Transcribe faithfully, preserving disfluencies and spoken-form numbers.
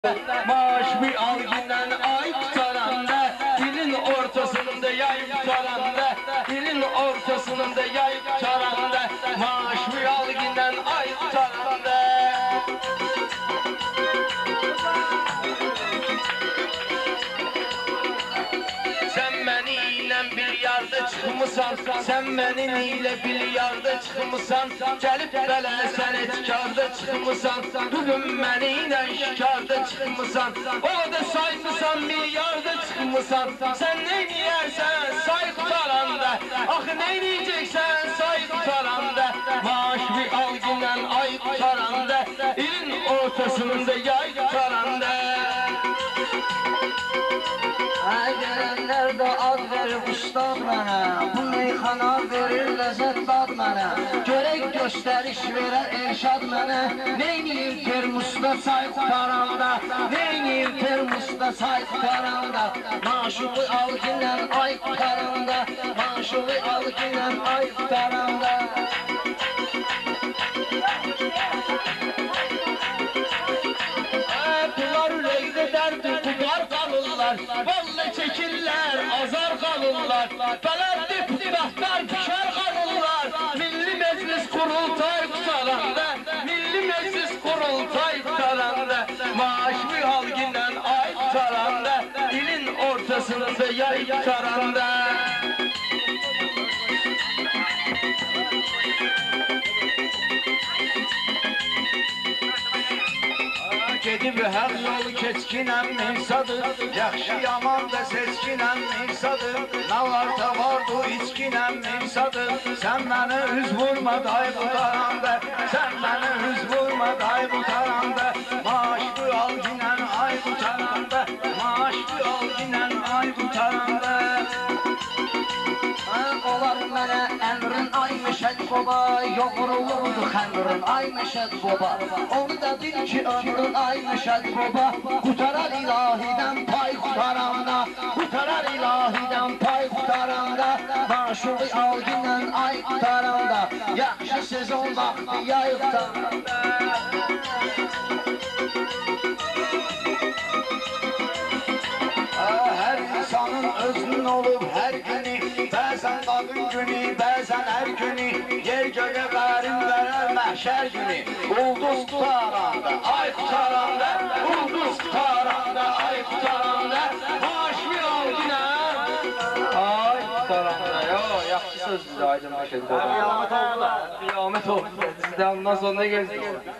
Maaş bir algıdan ay tutaranda, dilin ortasında yay tutaranda, dilin ortasında yay tutaranda, maaş bir algıdan ay tutaranda. Sen benimle bir yarda çıkmışsan, sen benimle bir yarda çıkmışsan, gelip belə sen etkarda çıkmışsan, bugün benimle şikarda çıkmışsan, o da saymışsan bir yarda çıkmışsan, sen ne diyersen say tutaranda, ah ne diyeceksen say tutaranda, maaş bir algıdan ay tutaranda, ilin ortasında yay tutaranda. Gelenler de ad verir ustad mənə, bu meyxana verir ləzzət dad mənə, görək göstəriş verər erşad mənə, neyniyim termusda çay tutaranda, neyniyim termusda çay tutaranda, maşuğu algıyla ay tutaranda, maşuğu algıyla ay tutaranda. Bunlar ürəkdə dərdir, tutar qalırlar, vallahi çəkirlər, azar qalırlar, bələdli pütbətlər pişər qalırlar, Milli Məclis Qurultay tutaranda, Milli Məclis Qurultay tutaranda, maaş bir algıyla ay tutaranda, ilin ortasında yay tutaranda. Gedib hər yolu keçkinəm mevsadır, yaxşı yaman da seçkinəm mevsadır, nə varsa vardı içkinəm mevsadır, sən məni üz vurma day qutaranda, sən məni üz vurma day qutaranda, maaşlı algınən ay qutaranda, maaşlı algınən ay qutaranda. Olar mənə əmrin ay Məşəd baba, yoğrulurdu xəmrin ay Məşəd baba, onu da bil ki ömrün ay Məşəd baba, qutarar ilahidən pay qutaranda, qutarar ilahidən pay qutaranda, maşuğu algıyla ay qutaranda, yaxşı sezon vaxtı yay qutaranda. Hər insanın özünün olub hər günü, bəzən qadın günü, bəzən hər günü, yer göyə qərim verər məhşər günü, ulduz tutaranda, ay tutaranda, ulduz tutaranda, ay tutaranda, maaş bir algıyla Ay tutaranda, yo, yaxşı sözdür Aydın Məşəd baba. qiyamət oldu da. Qiyamət oldu, sizdən ondan sonra ne gözləyir?